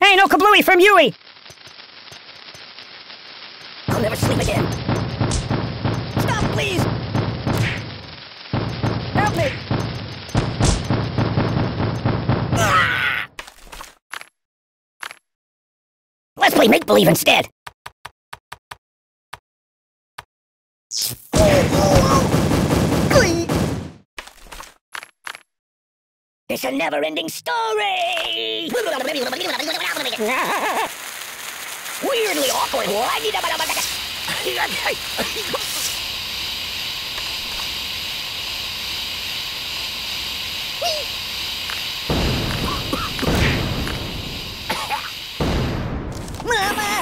Hey, no kablooey from Yui! I'll never sleep again. Stop, please! Help me! Ah! Let's play make-believe instead! It's a never-ending story! Weirdly awkward. Mama!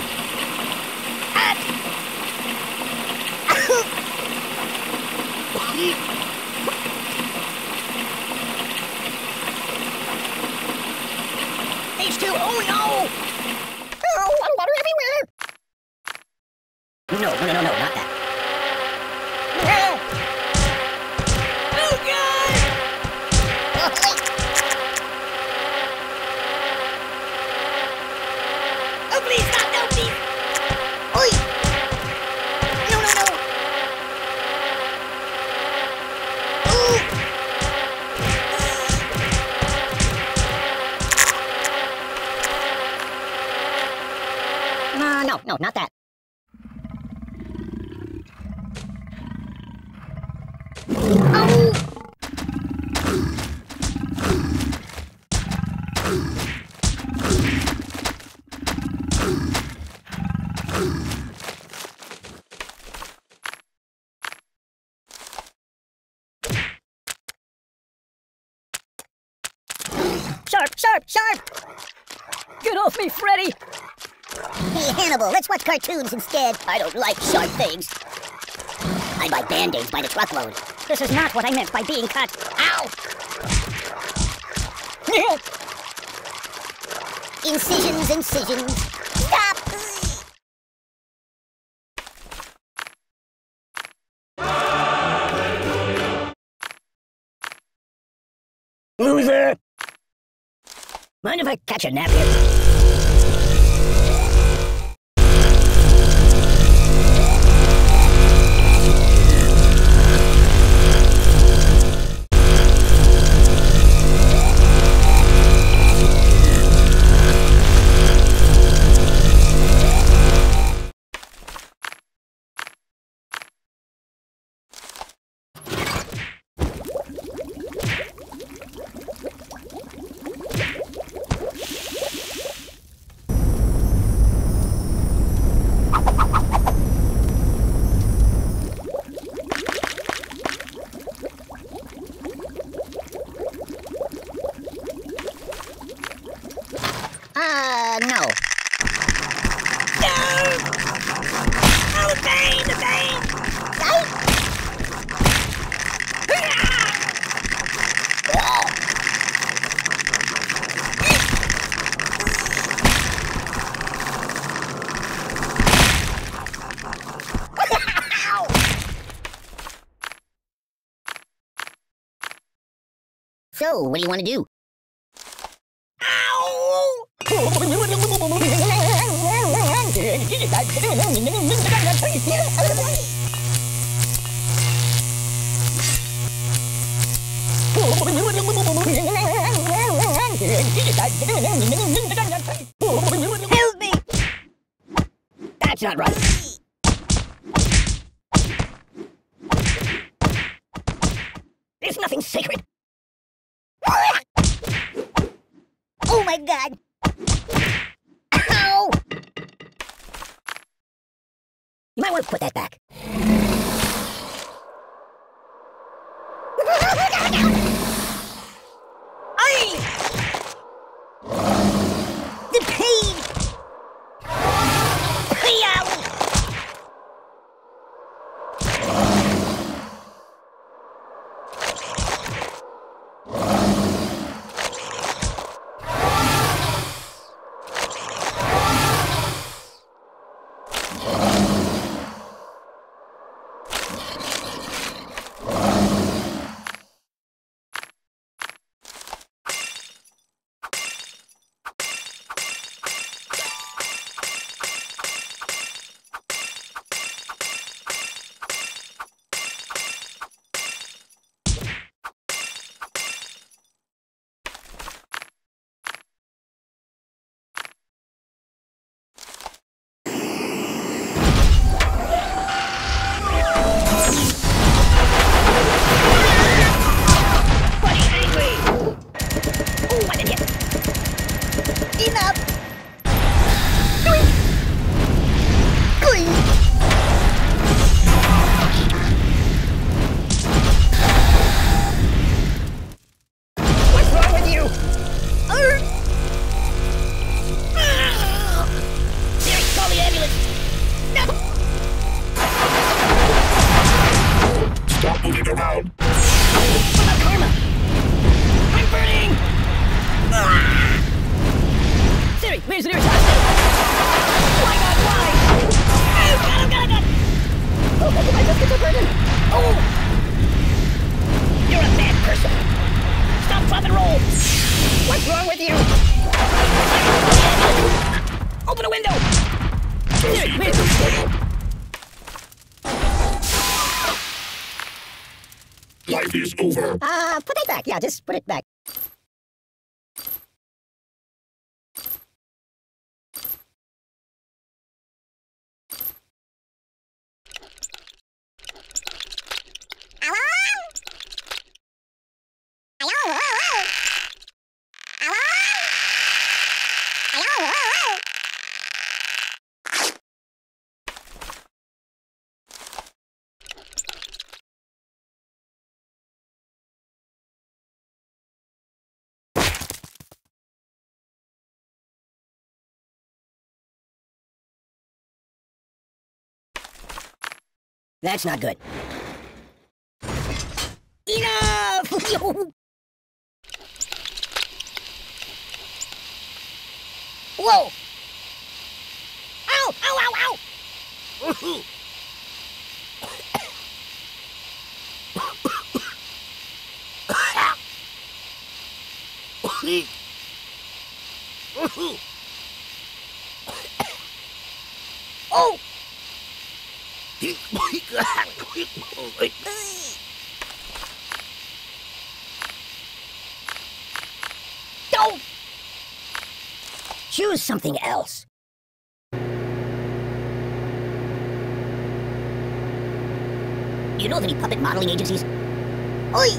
H2, oh no! Oh, water everywhere! No, not that. Oh God! Oh please, stop, no, please! Oi! No! No, not that. Oh! Sharp! Get off me, Freddy! Hey, Hannibal, let's watch cartoons instead. I don't like sharp things. I buy Band-Aids by the truckload. This is not what I meant by being cut. Ow! Incisions. Stop! Loser! Mind if I catch a nap here? No. Oh, the pain! So, what do you want to do? Help me! That's not right. There's nothing sacred. Oh my God! Ow! You might want to put that back. The pain! fight is over. Put that back. Yeah, just put it back. That's not good. Enough! Whoa! Ow! Ow, ow, ow! Oh! Don't! Choose something else. You know of any puppet modeling agencies? Oi!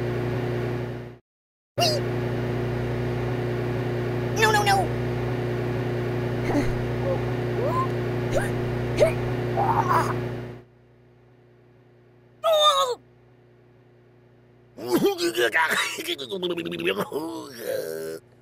Whee! No, no, no! Oh!